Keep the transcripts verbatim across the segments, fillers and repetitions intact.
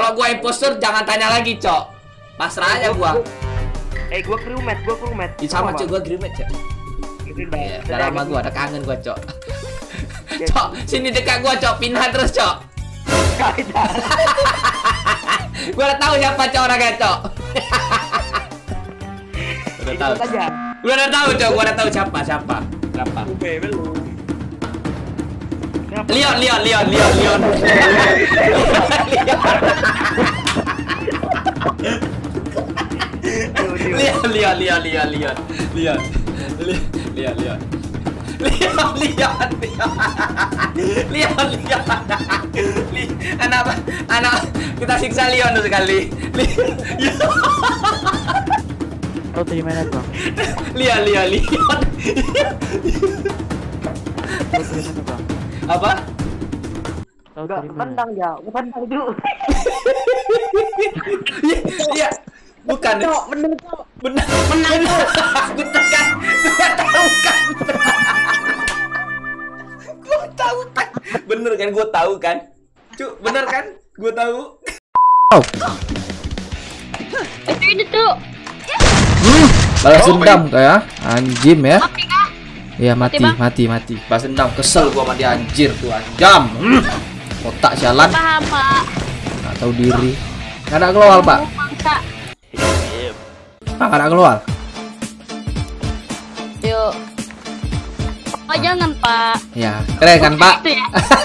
Kalau gua impostor jangan tanya lagi, Cok. Pasrah aja gua. Eh, gua crewmate, gua crewmate. Ya, sama, Cok, gua crewmate, Cok. Ya, udah lama gua ada kangen gua, Cok. Cok, sini dekat gua, Cok. Pindah terus, Cok. Gua udah tahu siapa Cok orangnya, Cok. Udah tahu. Gua udah tahu, Cok. Gua udah tahu siapa, siapa. Siapa? Leon, Leon, Leon, Leon, Leon. Leon, Leon, Leon, Leon, Leon, Leon, Leon, Leon. Leon, Leon, Leon, Leon, Leon, anak, anak, kita siksa Leon tuh sekali. Kau dari mana tuh? Leon, Leon, Leon. Kau dari mana bang? Apa? Kau dari mana? Tendang ya, tendang dulu. Iya, bukan. Cok, bener Cok. Benar, benar. Benar kan? Gua tahu kan? Gua tahu kan? Bener kan? Gua tahu kan? Cuk, bener kan? Gua tahu. Oh. Itu ini tuh. Hmm, balas dendam kayak anjim ya. Mati kah? Iya mati, Mati, Bang. mati, mati. Balas dendam, kesel gua sama dia anjir tuh anjam. Hmm. Otak jalan, Paham, Pak. nggak tahu diri. Nggak ada keluar, Pak. Bangsa. Pak, nggak ada keluar. Yuk. Oh, jangan, Pak. Ya, keren kan, Pak? Itu ya.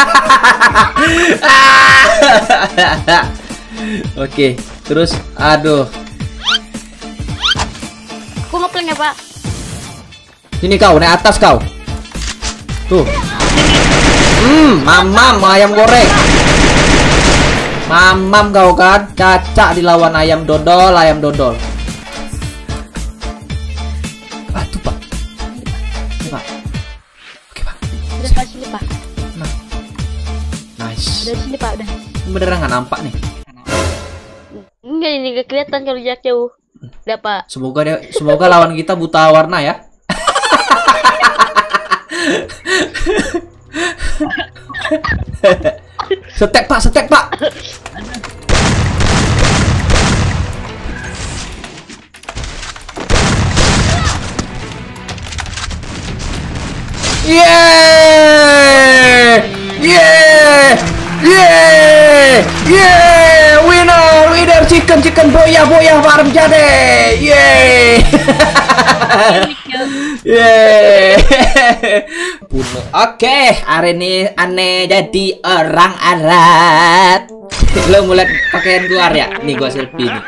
Oke, terus aduh. Aku ngeplank ya, Pak. Sini kau, naik atas kau. Tuh. Hmm, mamam ayam goreng. Mamam kau kan, cacak dilawan ayam dodol, ayam dodol. Ah, tuh, Pak. Ini, Pak. Oke, Pak. Udah Pak, sini, Pak. Nah. Nice. Udah sini, Pak, udah. Beneran nggak nampak nih. Enggak, ini gak kelihatan kalau jarak jauh. Udah, Pak. Semoga dia, semoga lawan kita buta warna ya. Setek Pak, setek Pak. Yeah! Yeah! Yeah! Yeah! Winner! Winner chicken chicken boya boya warm jade. Yeah! Yeah. Oke, hari ini aneh jadi orang Arab. Lo mulai pakaian luar ya? Nih gua selfie nih.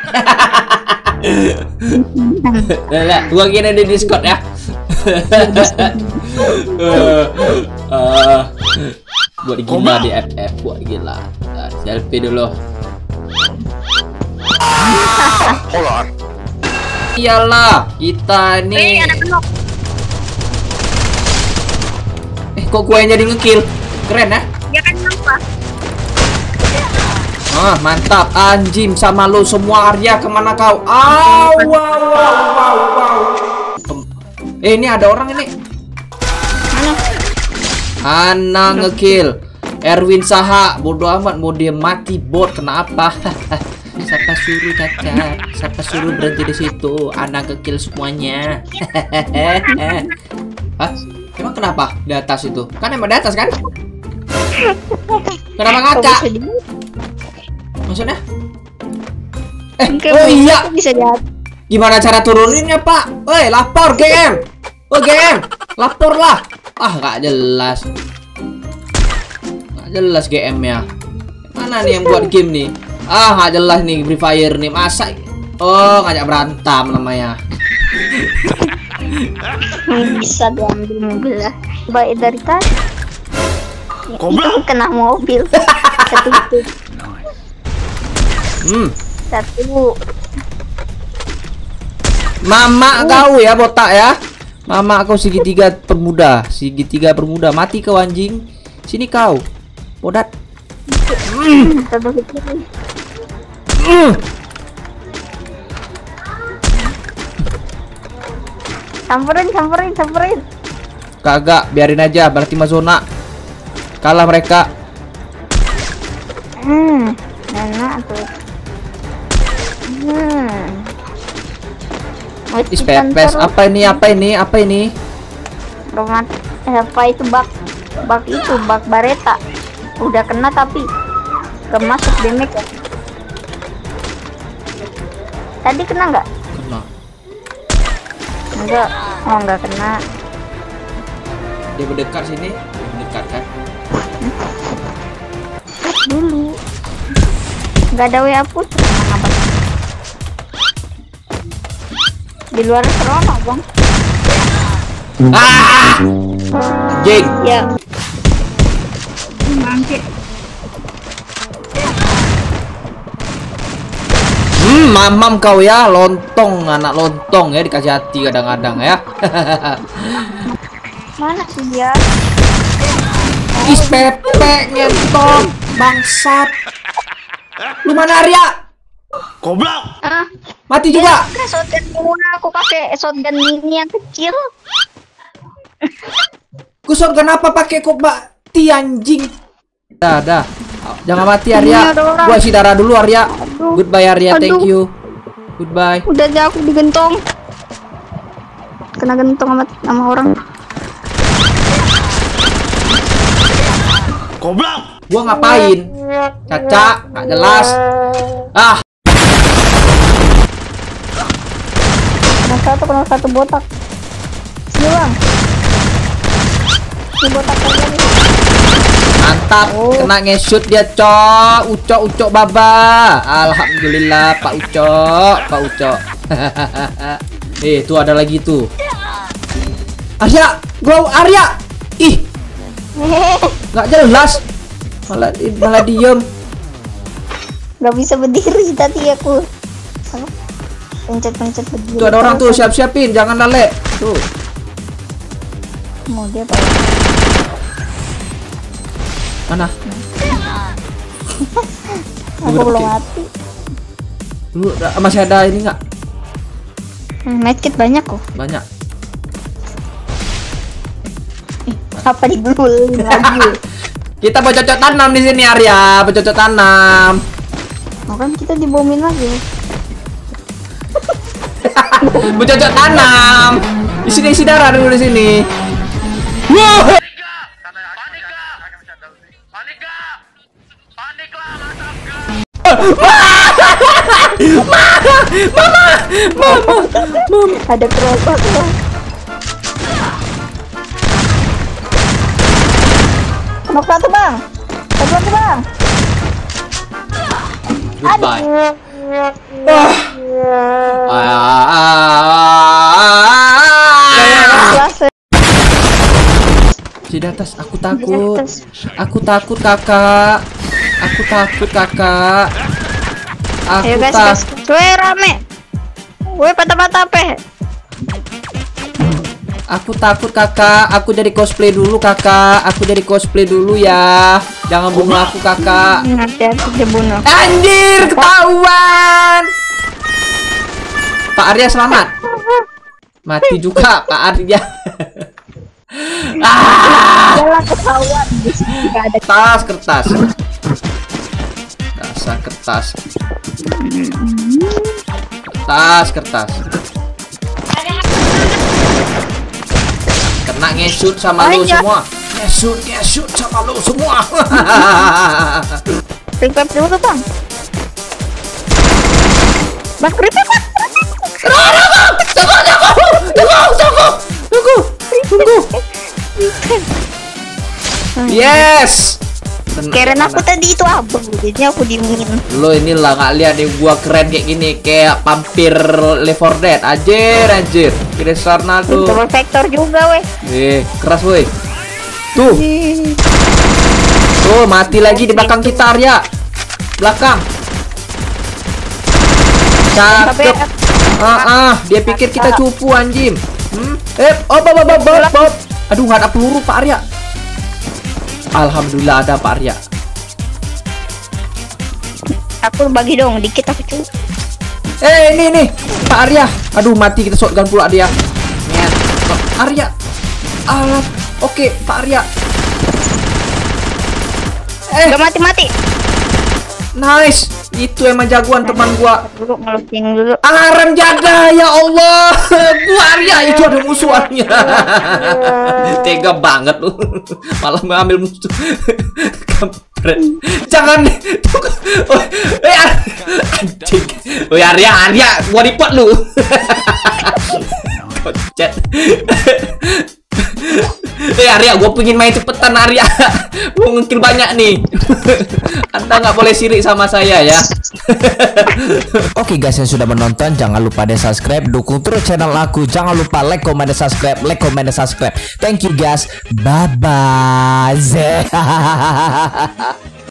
Lah, gua gini di Discord ya. uh, uh, buat gila di F F, buat gila. Nah, selfie dulu. Hold on. Iyalah, kita nih. Eh, kok gue yang jadi ngekill? Keren ya? Ya kan kenapa? Ah, mantap. Anjim sama lo semua Arya kemana kau? Aw, wow, wow, wow, wow. Eh, ini ada orang ini. Mana? Ana ngekill. Erwin Saha, bodoh amat mau dia mati bot, kenapa? Siapa suruh cacat? Siapa suruh berhenti di situ? Ana ngekill semuanya. Hah? Emang kenapa di atas itu? Kan emang di atas kan? Kenapa ngaca? Maksudnya? Eh, oh iya. Bisa lihat. Gimana cara turuninnya, Pak? Woi, lapor G M. Oh, G M. Lapor lah. Ah, nggak jelas. Nggak jelas G M-nya. Mana nih yang buat game nih? Ah, nggak jelas nih Free Fire nih. Masa? Oh, ngajak berantem namanya. Bisa diambil mobil lah. Baik dari tadi. Itu kena mobil. Satu itu. Hmm. Satu. Mama kau ya botak ya. Mama kau segitiga permuda, segitiga permuda. Mati kau anjing. Sini kau. Bodat. Mm. Satu itu. Mm. Samperin, samperin, samperin. Kagak, biarin aja. Berarti zona. Kalah mereka. Hmm, enak tuh. Hmm. Is pepes. Apa ini? Apa ini? Apa ini? Romat. Eh, apa itu bak? Bak itu bak bareta. Udah kena tapi kemasuk damage ya. Tadi kena nggak? Kena. Enggak. Oh nggak kena. Dia mendekat sini. Dia mendekat kan? Dulu. Nggak ada W A push. Apa? Di luar serona bang. Ah! Jing. Ya. Bangkit. Hmm, mamam kau ya, lontong, anak lontong ya, dikasih hati kadang-kadang ya. Mana sih dia? Is pepe ngentot, bangsat. Lu mana Arya? Goblok. Ah, Mati juga. pakai shotgun murah, aku pakai shotgun mini yang kecil. Ku shotgun apa pakai kok mati anjing. Dah, dah. Jangan mati Arya. Ini ada orang. Gua isi darah dulu Arya. Aduh. Goodbye Arya, thank Aduh. you. Goodbye. Udah aja aku digentong. Kena gentong sama, sama orang. Goblok. Gua ngapain? Caca, nggak jelas. Ah, Kena satu, kena satu botak. Sini bang. Ini botak lagi. mantap. Kena nge-shoot dia, Cok. Ucok, ucok baba. Alhamdulillah, Pak Ucok, Pak Ucok. Eh, tuh ada lagi tuh. Arya, gua Arya. Ih, nggak jelas. Malah malah diem. Gak bisa berdiri tadi aku. Apa? Pencet-pencet berdiri. Tuh ada orang tuh, siap-siapin, jangan lale. Tuh. Mau dia apa? Mana? Aku belum mati. Lu masih ada ini nggak? Hmm, medkit banyak kok. Banyak. Apa digulung lagi? Kita bercocok tanam di sini Arya, bercocok tanam. Oh, kan kita dibomin lagi. Bercocok tanam. Di sini isi darah dulu di sini. Wow. Mama, mama, mama. Ada kerobak loh. Mau satu bang, satu lagi bang. Goodbye. Kelas Di atas, aku takut. Aku takut kakak. Aku takut kakak. Aku ayo guys, guys. takut. Gue rame. Gue patah-patah pe. Aku takut kakak. Aku jadi cosplay dulu kakak. Aku jadi cosplay dulu ya. Jangan bunuh aku kakak. Hati-hati dibunuh. Anjir, ketahuan. Pak Arya selamat. Mati juga Pak Arya. Ah, Jalan ketahuan. Di sini nggak ada. kertas, kertas. Dasar kertas. Kertas, kertas. Kena nge-shoot sama lu Banyak. semua. Nge-shoot, nge-shoot sama lu semua. Revive dulu tuh bang. Bang revive bang. Tunggu, tunggu, tunggu, tunggu, tunggu. Yes. Keren aku tadi itu abang, jadi aku diemin. Lo inilah nggak lihat nih gua keren kayak gini, kayak vampir Left four Dead. Anjir, anjir. Cristiano Ronaldo. Double vector juga weh. Eh, keras woi. Tuh. Tuh, mati lagi di belakang kita Arya. Belakang. Cakep. Ah, ah, dia pikir kita cupu anjing. Hmm? Eh, oh, bob, bob, bob, bob. Aduh, nggak ada peluru Pak Arya. Alhamdulillah ada Pak Arya. Aku bagi dong, dikit aku cuy. Eh, ini nih Pak Arya. Aduh, mati kita shotgun pula dia. Nyet. Pak Arya. Alah. Oke, Pak Arya. Eh, Gak mati-mati. nice. Itu emang jagoan teman gua. Dulu ngelucing dulu. Aram jaga ya Allah. Gua Arya itu ada musuhannya. Tega banget lu. Malah mengambil musuh. Kampret. Jangan. Oh, eh anjing. Oh Arya, Arya, gua report lu. Kocet. Eh Arya, gue pengen main cepetan Arya. Gue ngekill banyak nih. Anda nggak boleh sirik sama saya ya. Oke guys yang sudah menonton, jangan lupa deh subscribe, dukung terus channel aku. Jangan lupa like, comment, dan subscribe, like, comment, dan subscribe. Thank you guys, bye bye.